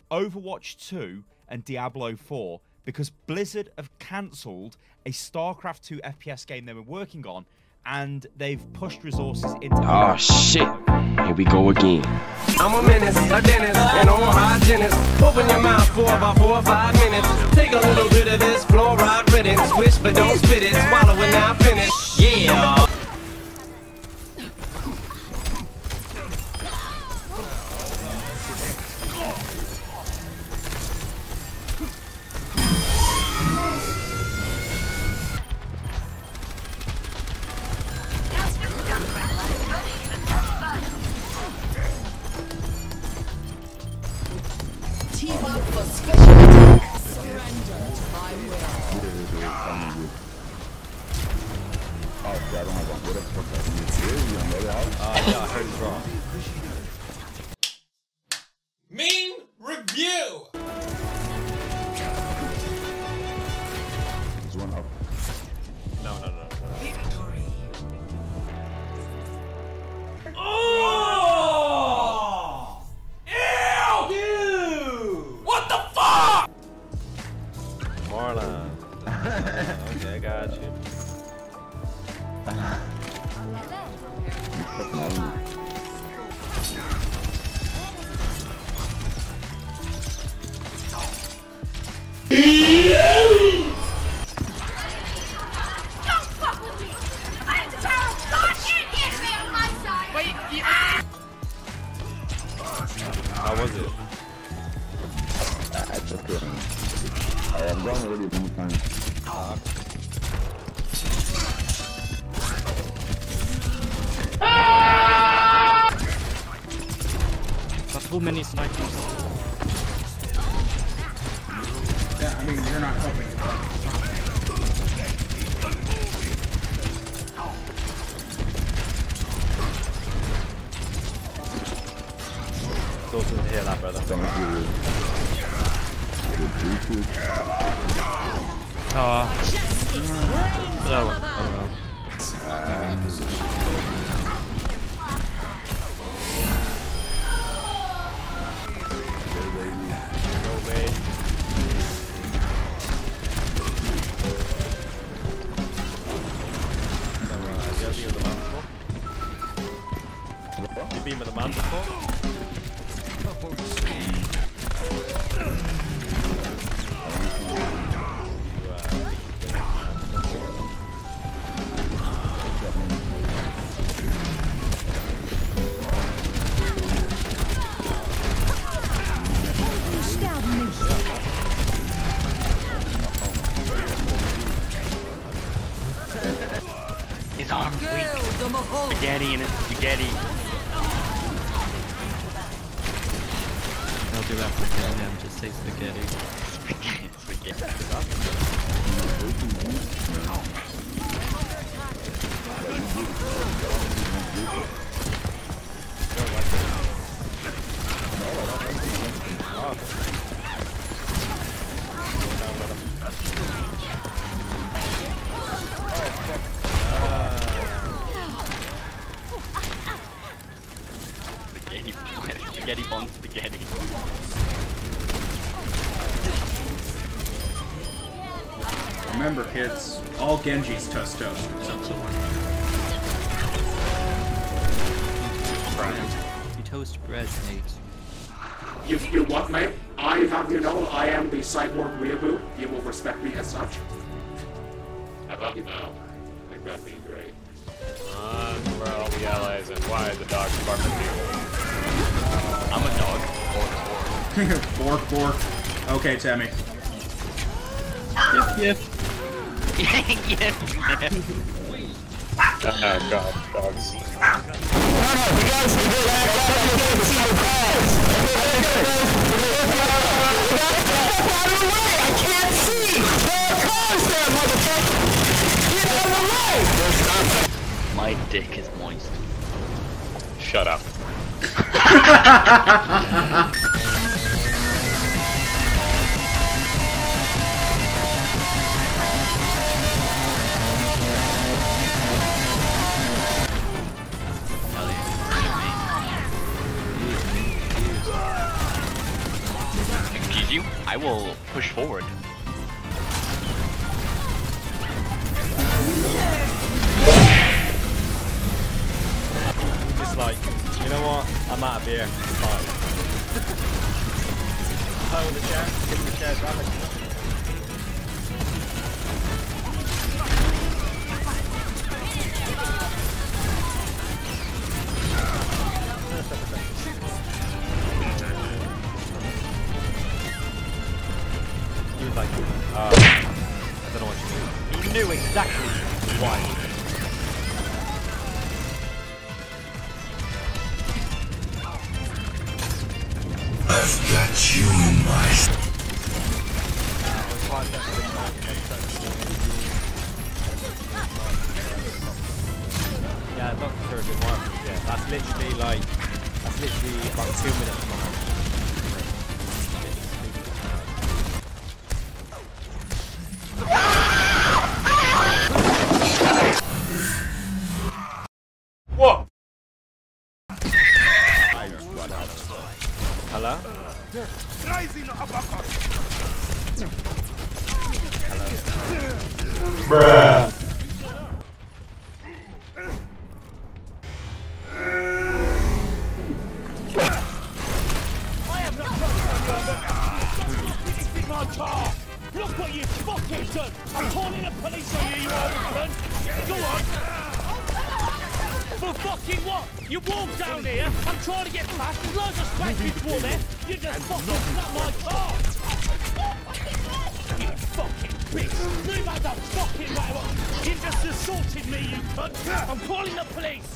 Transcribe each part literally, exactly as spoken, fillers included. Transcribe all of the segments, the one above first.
Overwatch two and Diablo four because Blizzard have cancelled a StarCraft two F P S game they were working on, and they've pushed resources into... Oh shit, here we go again. I'm a menace, a dentist, and all hygienist. Open your mouth for about four or five minutes. Take a little bit of this fluoride riddance. Swish but don't spit it, swallow it now finish. Yeah. Team up for special attack. Surrender to my will. Oh, I don't have one. What the fuck are you doing? You know that? Uh, yeah, I heard it's wrong. Mean review! There's one up. No, no, no. no. Oh! Ew! Dude! What the fuck? Marlon. Okay, I got you. How was it? That's okay. I am done already one time. Got too many snipers. Yeah, I mean, you're not helping. Go to the hill, brother. Oh. Oh, oh, You beam with the man before? His arm's weak. Spaghetti in it. Spaghetti. I'll do that for him. Just say spaghetti. Spaghetti. Spaghetti. Spaghetti. Spaghetti bomb spaghetti. Remember, kids, all Genji's toast toast. You toast bread, Nate. You, you what, mate? I have you know I am the cyborg weeaboo. You will respect me as such. I love you now. I think that'd be great. Uh, where are all the allies and why is the dog barking at you? I'm a dog. Bork, bork. Bork, bork. Okay, Tammy. Yep, yep. Yep, yep. Oh god, dogs. My dick is moist. Shut up. choose you, I will push forward. Just like, you know what? I'm out of beer. It's fine. Hold the chair. Give me the chair. Grab it. He was like, uh, I don't know what you mean. He knew exactly why. I've got you in my... Yeah, Doctor Surgeon one. Yeah, that's literally like, that's literally about two minutes from now. What? Hello? Bruh. My car! Look what you fucking done! I'm calling the police on you, you overcunt! Go on! For fucking what? You walk down here, I'm trying to get past, there's loads of space before there, you just fucking snap my car! You fucking bitch! Move out the fucking way! You just assaulted me, you cunt! I'm calling the police!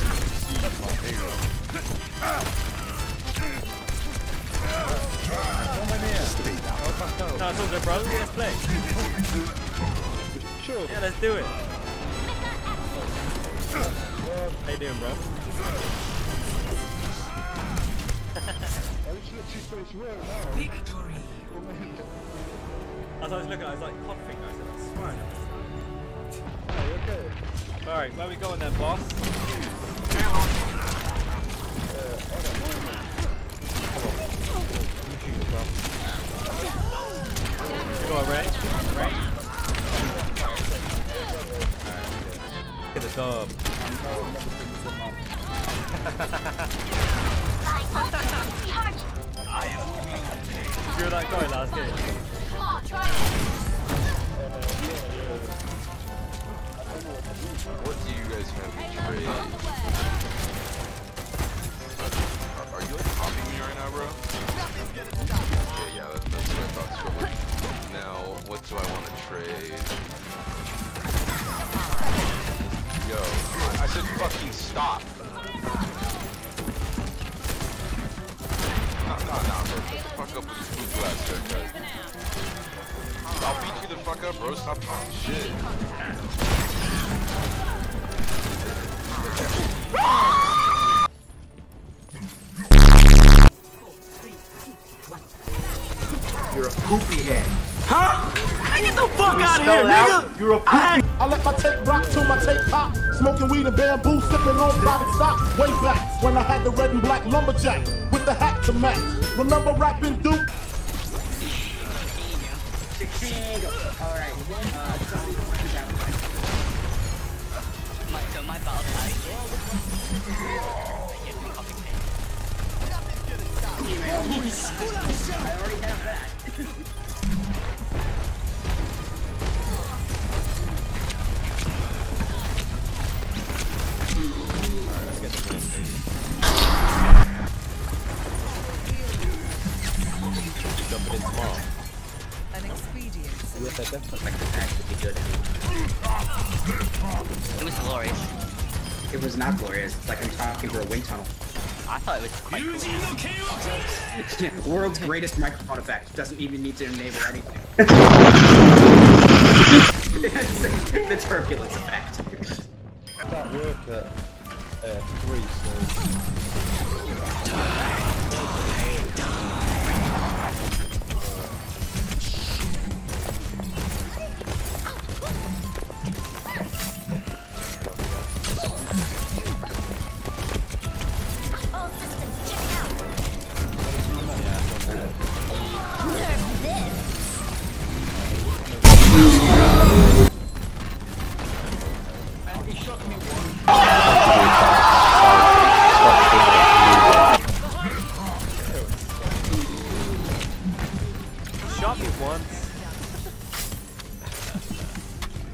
No, it's all good, bro. Let's play. Sure. Yeah, let's do it. How you doing, bro? Victory. As I was looking, I was like coughing. I said, "That's smart." Hey, okay. All right, where we going then, boss? Go on, Ray. Ray. Look at the dub. You were that guy last game. What do you guys have to trade? Are, are you like copying me right now, bro? Okay, yeah, that, that's what I thought. So, now, what do I want to trade? Yo, I, I said fucking stop. Nah, nah, nah, bro. Shut the fuck up with this poo ass haircut. I'll beat you the fuck up, bro. Stop talking shit. You're a poopy head. Huh? Get the fuck out of here, nigga! You're a poopy. I, I let my tape rock till my tape pop. Smoking weed and bamboo, sipping on private stock. Way back when I had the red and black lumberjack with the hat to match. Remember rapping Duke? Alright, uh, so my ball tight. I already have that. Jumping in tomorrow. An expedient. Yes, I definitely like the pack to be good. It was glorious. It was not glorious. It's like I'm talking through a wind tunnel. I thought it was quite cool. Yeah, world's greatest microphone effect. Doesn't even need to enable anything. The turbulence effect. That work at uh, three,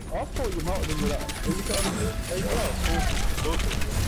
I thought you might have been with that. Are you trying to do it?